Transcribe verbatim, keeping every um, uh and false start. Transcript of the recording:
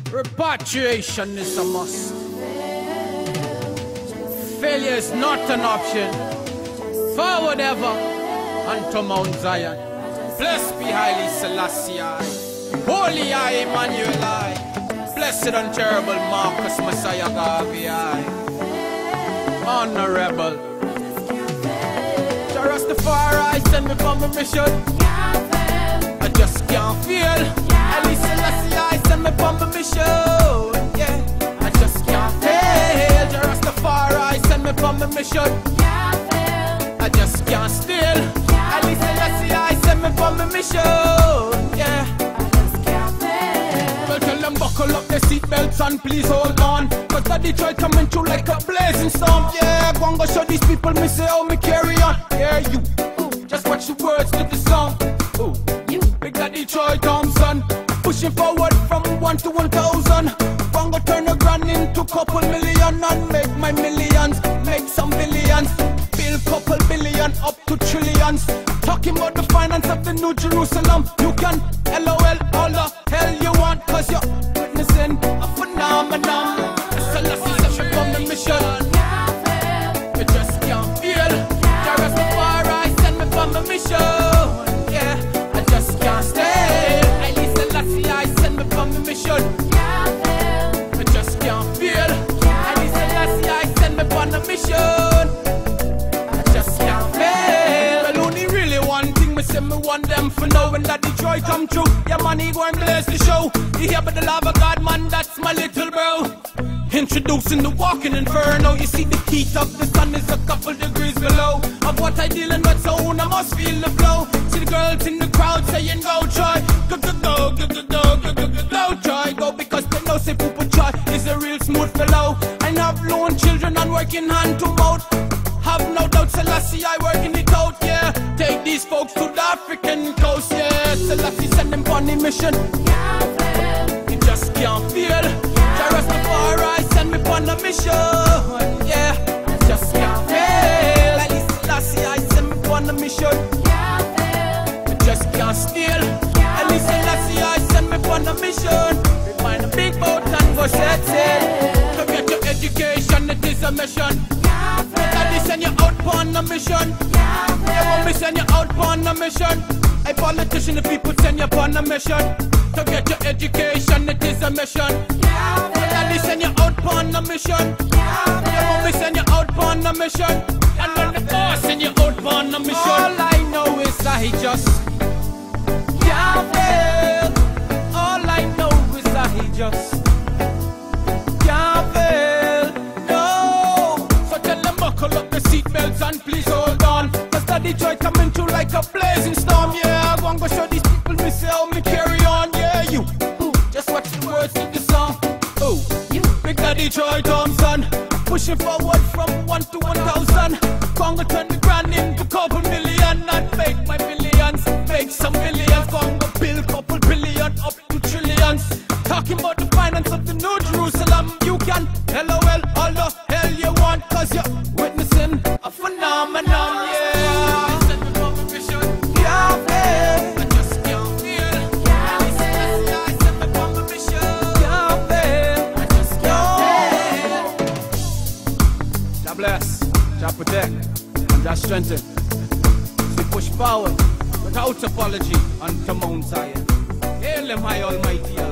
Repatriation is a must. Failure is not an option. Forward ever unto Mount Zion. Blessed be Haile Selassie, Holy I, Emmanuel I. Blessed and terrible Marcus Messiah Garvey I. Honorable Jah Rastafari send me from a mission. I just can't feel. Haile Selassie I send me from a mission. Yeah, I just can't fail. Jah Rastafari send me from a mission. I just can't steal. Haile Selassie I send me from a mission. Yeah, I just can't fail. Well, tell them buckle up their seatbelts and please hold on, cause the Detroit coming through like a blazing storm. Yeah, go and go show these people me say how me carry on. Yeah, you, ooh, just watch the words to the song. Ooh, you, big that Detroit Thompson, pushing forward from one to one thousand. Go and go turn a grand into couple million and make my millions, make some billions, build couple billion up to trillions. Talking about the finance of the New Jerusalem. You can LOL all the hell you want, cause you're witnessing a phenomenon. Selassie sent me from the mission. You just can't feel. Jah Rastafari sent me from the mission. Yeah, I just can't stay. Haile Selassie I sent me from the mission. I just can't feel. Haile Selassie I sent me from the mission. I just can't fail. Well, only really one thing me say me want them for know when that Detroit come true. Yeah, man, he go and bless the show. You hear about the love of God, man, that's my little bro. Introducing the walking inferno. You see the heat of the sun is a couple degrees below of what I dealing with, so I must feel the flow. See the girls in the crowd saying go Troy, go go go go go go go go go go Troy, go, because they know say people Troy is a real smooth fellow. I have lone children and working hand to mouth. Have no doubt Selassie I working it out. Yeah, take these folks to the African coast. Yeah, Selassie send them on the mission. You just can't feel. Jah Rastafari send me on a mission. Yeah, I just can't fail. Haile Selassie I send me on a mission. I just can't steal. Haile Selassie I send me on a mission. We find a big boat and go set sail. To get your education, it is a mission. Daddy send you out on a mission. Yeah, mommy send you out on a mission. A politician, the people send you on a mission. To get your education, it is a mission. Daddy send you out on a mission. Yeah, mommy send you out on a mission. And then the boss send you out on a mission. All I know is I just can't fail. All I know is I just can't fail. No. So tell them buckle up the seatbelts and please hold on, cause the Detroit coming through like a blazing storm. Yeah, I want to show these people me say how me carry on. Yeah, you, ooh, just watch the words to the song. Oh, you, big daddy Troy Thompson, pushing forward from one to one thousand. Congo turn the grand into couple million and make my billions, make some billions. Congo build couple billion up to trillions. Talking about the finance of the New Jerusalem. You can LOL all the hell you want, cause you're witnessing a phenomenon. Yeah, I send me from a mission. Yeah, babe, I just can't feel. Haile Selassie I send me from a mission. Yeah, babe, I just can't feel. Jah bless, Jah protect, and Jah strengthen. We push forward without apology unto Mount Zion. Hail him high almighty.